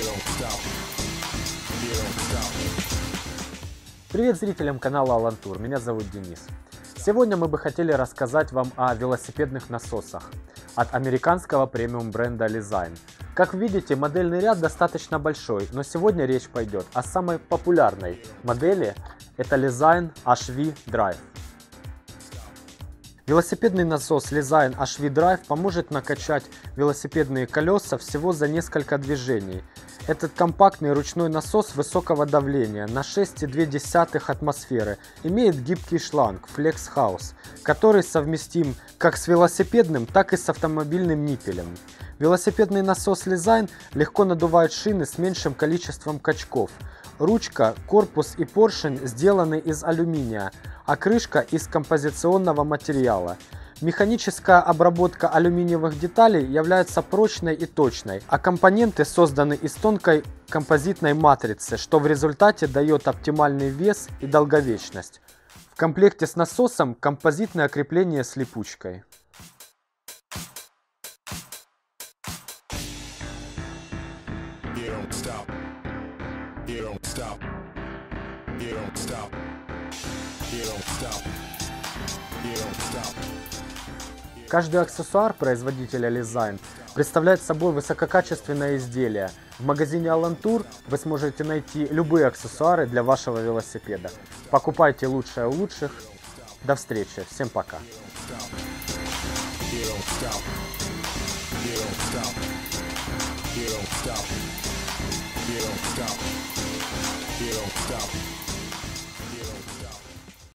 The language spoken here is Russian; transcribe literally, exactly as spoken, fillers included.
Привет зрителям канала Alan Tour, меня зовут Денис. Сегодня мы бы хотели рассказать вам о велосипедных насосах от американского премиум бренда Lezyne. Как видите, модельный ряд достаточно большой, но сегодня речь пойдет о самой популярной модели, это Lezyne эйч ви Drive. Велосипедный насос Lezyne эйч ви Drive поможет накачать велосипедные колеса всего за несколько движений. Этот компактный ручной насос высокого давления на шесть и две десятых атмосферы имеет гибкий шланг Flex House, который совместим как с велосипедным, так и с автомобильным ниппелем. Велосипедный насос Lezyne легко надувает шины с меньшим количеством качков. Ручка, корпус и поршень сделаны из алюминия, а крышка из композиционного материала. Механическая обработка алюминиевых деталей является прочной и точной, а компоненты созданы из тонкой композитной матрицы, что в результате дает оптимальный вес и долговечность. В комплекте с насосом композитное крепление с липучкой. Каждый аксессуар производителя Lezyne представляет собой высококачественное изделие. В магазине Alan Tour вы сможете найти любые аксессуары для вашего велосипеда. Покупайте лучшее у лучших. До встречи. Всем пока. You don't stop.